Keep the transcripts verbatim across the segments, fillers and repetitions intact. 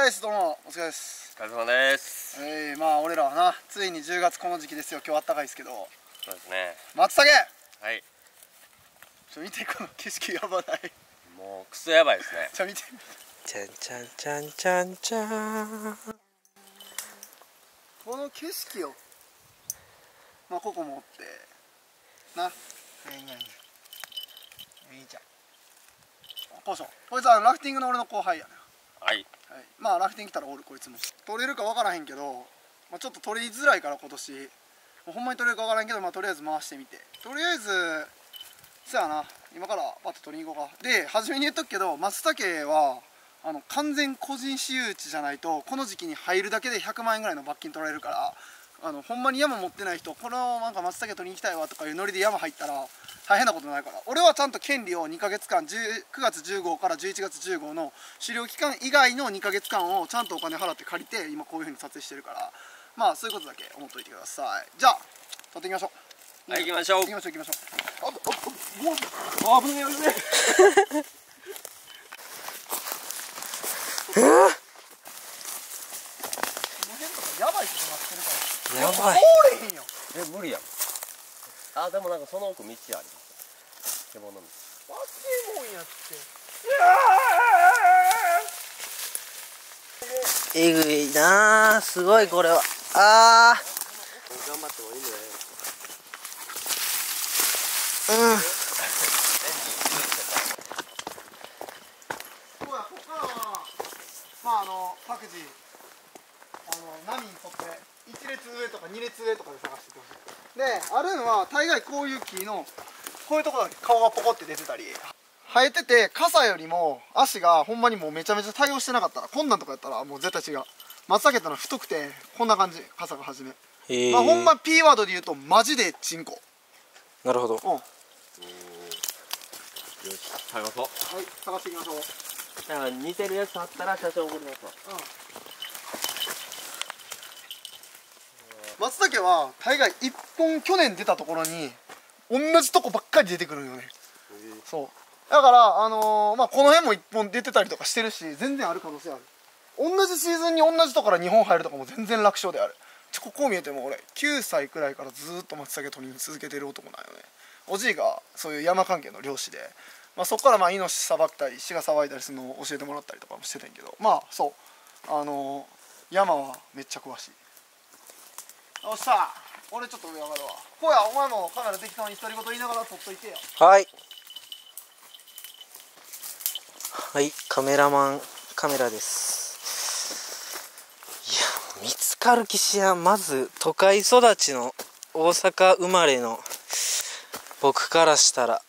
です。どうもお疲れです。 お疲れ様です。 えー、まあ俺らはな、ついにじゅうがつこの時期ですよ。今日あったかいですけど。 そうですね。 松茸。 はい。 ちょ見て、この景色やばない。 もうクソやばいですね。 ちょ見て。 ちゃんちゃんちゃんちゃんちゃん。 この景色よ。まあここもおってな。いいね。いいじゃん。こうしよう。こいつはラフティングの俺の後輩やね。 はい。 はい、まあラフティング来たらおる、こいつも取れるか分からへんけど、まあ、ちょっと取りづらいから今年もうほんまに取れるか分からへんけど、まあ、とりあえず回してみて、とりあえずそやな、今からバッと取りに行こうか。で初めに言っとくけど、松茸はあの完全個人私有地じゃないとこの時期に入るだけでひゃくまんえんぐらいの罰金取られるから、あのほんまに山持ってない人、このなんか松茸取りに行きたいわとかいうノリで山入ったら大変なことになるから、俺はちゃんと権利をにかげつかん、くがつじゅうごからじゅういちがつじゅうごの狩猟期間以外のにかげつかんをちゃんとお金払って借りて、今こういうふうに撮影してるから、まあそういうことだけ思っといてください。じゃあ撮っていきましょう。 はい、行きましょう。 行きましょう行きましょう。あ、あ、危ねえ危ねえ。やばい人となってるから。 やばい。 通れへんよ。 え、無理やん。あ、でもなんかその奥道あります。獣道。 バケモンやって。 えぐいなあ、すごいこれは。ああ。 頑張ってもいいんじゃない？ うん。 そうや、ここからはまああの各自あの波に沿っていち列上とかに列上とかで探していってほしい。で、あるのは大概こういう木のこういうところだけ顔がポコって出てたり、生えてて傘よりも足がほんまにもうめちゃめちゃ対応してなかったら、こんなんとかやったらもう絶対違う。松茸ってのは太くてこんな感じ、傘が初め。 へえ。 まあほんま P ワードで言うとマジでチンコ。 なるほど。 うん。はい、 よし、探そう。 探していきましょう。 だから似てるやつあったら写真送りますわ。 うん。松茸は大概いっぽん去年出たところに同じとこばっかり出てくるよね。そうだからあのー、まあこの辺もいっぽん出てたりとかしてるし、全然ある可能性ある。同じシーズンに同じとこからにほん入るとかも全然楽勝である。ちょここを見えても俺きゅうさいくらいからずーっと松茸取り続けてる男なんよね。おじいがそういう山関係の漁師で、まあ、そこからまあイノシシさばったりシガさばいたりするのを教えてもらったりとかもしてたんやけど、まあそうあのー、山はめっちゃ詳しい。よっしゃ、俺ちょっと上上がるわ。こうや、お前もカメラ適当に独り言言いながら撮っといてよ。 はい。はい、カメラマンカメラです。いや、見つかる気しやん。まず都会育ちの大阪生まれの僕からしたら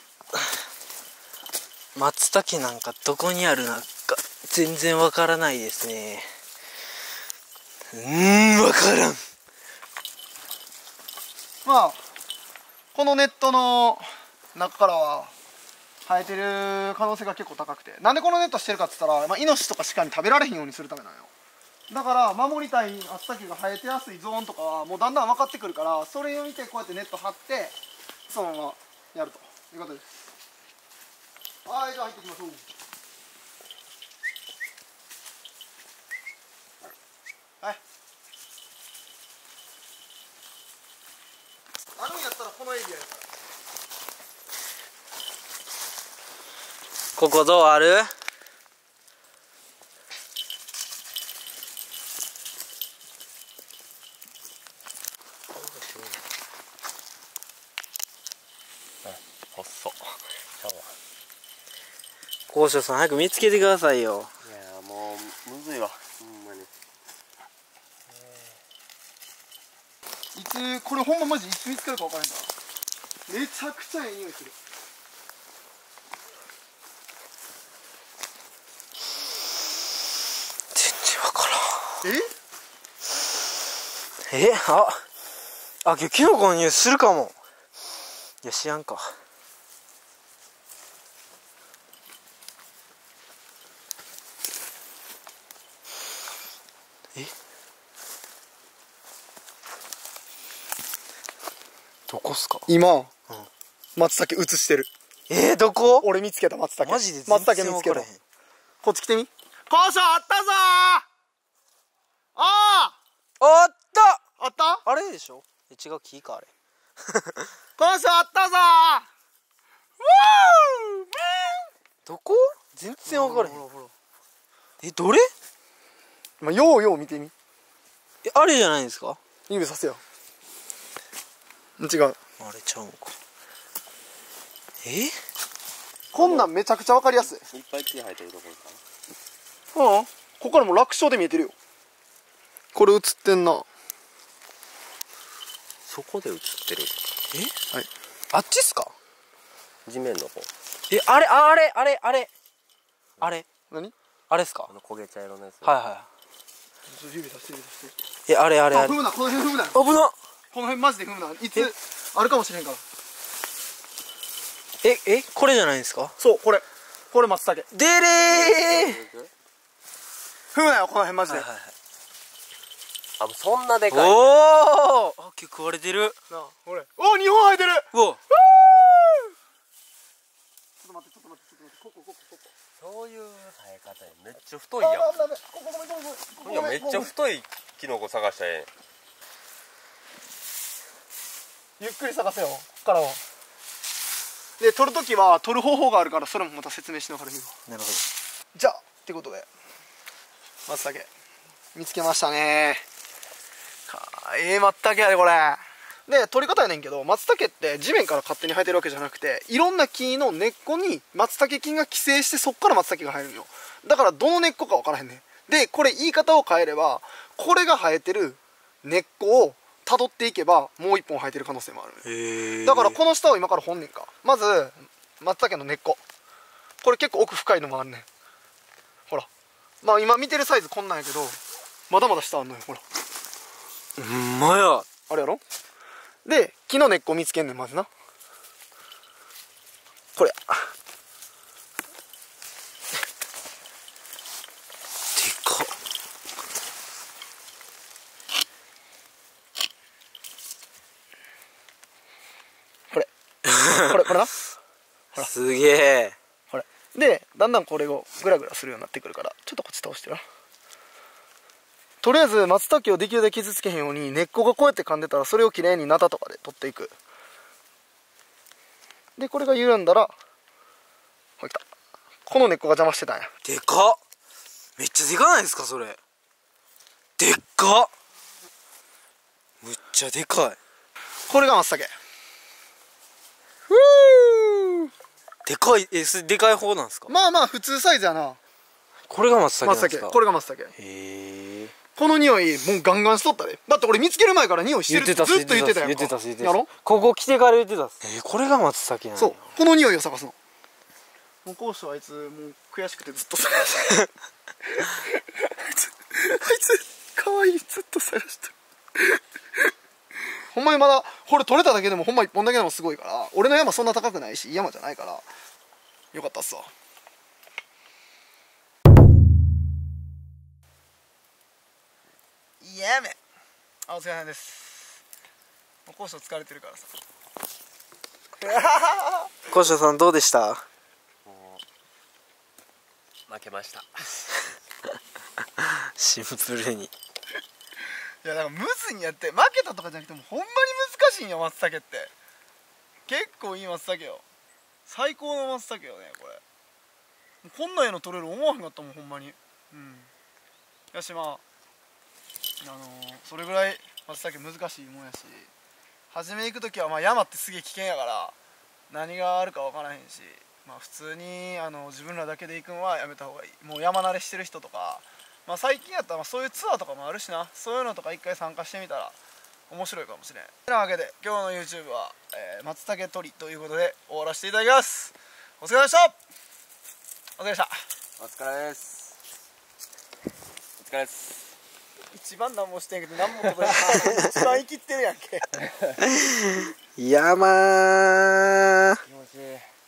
松茸なんかどこにあるのか全然わからないですね。うーん、わからん。 まあこのネットの中からは生えてる可能性が結構高くて、なんでこのネットしてるかって言ったら、まあ、イノシシとかシカに食べられへんようにするためなのよ。だから守りたい松茸が生えてやすいゾーンとかはもうだんだん分かってくるから、それを見てこうやってネット張ってそのままやるということです。はい、じゃあ入っていきましょう。はい、あるんやったらこのエリアやから。 ここどうある？ ほっそ。 高所さん早く見つけてくださいよ。 いやもうむずいわ、ほんまに。 いつこれほんまマジいつ見つかるか分からへんから、めちゃくちゃええ匂いする。 全然わからん。 ええ、ああ、今日キノコの匂いするかも。いや、知らんか。え、どこっすか今、 うん、 松茸映してる。 えー、どこ？ 俺見つけた松茸。 マジで全松茸然見つけた。 分からへん。 こっち来てみ。 交渉あったぞー。ああったああったあれでしょ。え違う木かあれ。 交渉あったぞー。 どこ全然分からへん。えどれまあ、ようよう見てみ。 えあれじゃないんですか。 指させよ。違う。 あれちゃうんか。えこんなんめちゃくちゃ分かりやすい。 いっぱい木生えてるところかな。 うん、ここからもう楽勝で見えてるよ。これ映ってんな。 そこで映ってる。 えはい。 あっちっすか。 地面の方。 えあれあれあれあれあれ何？ あれっすか。 あの焦げ茶色のやつ。 はいはちょっと指さして指さして。 い。えあれあれあれ。 あ、踏むな、この辺踏むな。 危な。 この辺マジで踏むな。いつあるかもしれんから。 ええこれじゃないんですか。 そう、これ。これ松茸。 でれー。 踏むなよ、この辺マジで。 はいはいはい。 あ、もうそんなでかい。 おお。あ結構食われてる。 なあ、これ。お、にほん生えてる。 うわ。 ちょっと待って、ちょっと待って、ちょっと待って。ここ、ここ、ここ。 そういう生え方や。めっちゃ太いやん。 あ、ダメ。ここ、ごめん、ごめん、ごめん。 いやめっちゃ太いキノコ探したらええ。 ゆっくり探せよ、こっからは。で、取るときは取る方法があるから、それもまた説明しながら見るわ。 なるほど。 じゃあってことで松茸見つけましたね。かええ松茸やでこれ。で取り方やねんけど、松茸って地面から勝手に生えてるわけじゃなくて、いろんな木の根っこに松茸菌が寄生して、そっから松茸が生えるんよ。だからどの根っこか分からへんねん。でこれ言い方を変えれば、これが生えてる根っこをたどっていけばもう一本生えてる可能性もある。 へえ。 だからこの下を今から掘んねんか。まず松茸の根っこ、これ結構奥深いのもあるねん。ほら、まあ今見てるサイズこんなんやけど、まだまだ下あんのよ。ほら、 ほんまや。 あれやろ。で木の根っこ見つけんねん、まずな。これでかっ。 これこれこれな。ほらすげえ。 これでだんだんこれをグラグラするようになってくるから、ちょっとこっち倒してな。とりあえず松茸をできるだけ傷つけへんように、根っこがこうやって噛んでたらそれをきれいにナタとかで取っていく。でこれが緩んだら、ほい来た。この根っこが邪魔してたんや。 でかっ。めっちゃでかないですかそれ。でっかっ。むっちゃでかい。 これが松茸。ふう。 でかい。えそれでかい方なんですか。 まあまあ普通サイズやな。 これが松茸なんですか。 松茸、これが松茸。 へえ。 この匂いもうガンガンしとったで。だって俺見つける前から匂いしてるってずっと言ってたやんか。 言ってた言ってたやろ。 ここ来てから言ってたっす。えー、これが松茸なんや。 そう、この匂いを探すの。もう講師はあいつもう悔しくてずっと探してる。あいつあいつかわいい、ずっと探してる。ほんまにまだこれ取れただけでもほんま一本だけでもすごいから、俺の山そんな高くないし山じゃないからよかったっすわ。いやめあ、お疲れ様です。講師疲れてるからさ。 小下さんどうでした。 負けました。 シンプルに。 いやだからムズにやって、負けたとかじゃなくてもほんまに難しいんよ松茸って。結構いい松茸よ、最高の松茸よねこれ。こんな絵の撮れる思わへんかったもんほんまに。うんやし、まああのー、それぐらい松茸難しいもんやし、初め行く時はまあ山ってすげえ危険やから何があるか分からへんし、まあ普通にあの自分らだけで行くのはやめた方がいい。もう山慣れしてる人とか、まあ最近やったらまあそういうツアーとかもあるしな、そういうのとか一回参加してみたら面白いかもしれん。てなわけで今日の YouTube は、えー、松茸採りということで終わらせていただきます。お疲れ様でした。お疲れでした。 お疲れです。お疲れです。 一番何もしてんけど何もことない。一番生きってるやんけ。 山ー。 気持ちいい。